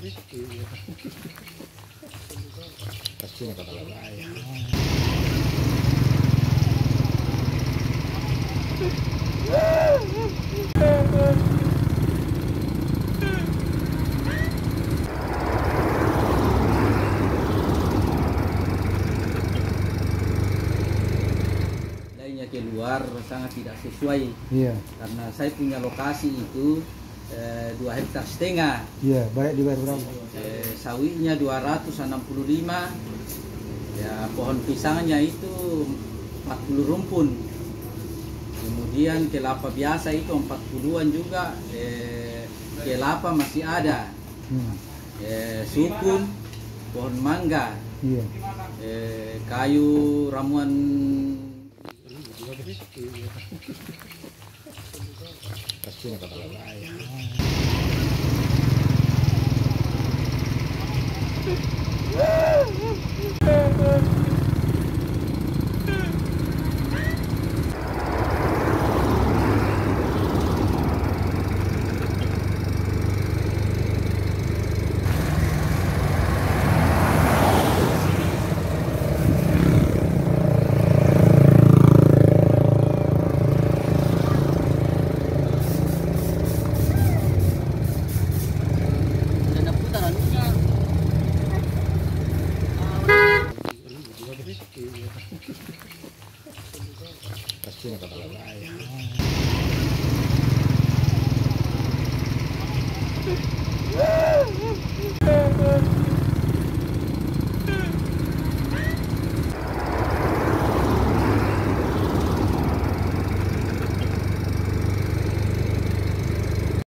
Kecil kata lain. Lainnya keluar sangat tidak sesuai. Iya. Karena saya punya lokasi itu 2,5 hektar. Iya, baik dibayar berapa? Sawitnya 265. Ya, pohon pisangnya itu 40 rumpun. Kemudian kelapa biasa itu 40-an juga. Kelapa masih ada. Sukun, pohon mangga. Iya. Kayu ramuan. Kecil kata lain. Kecil kata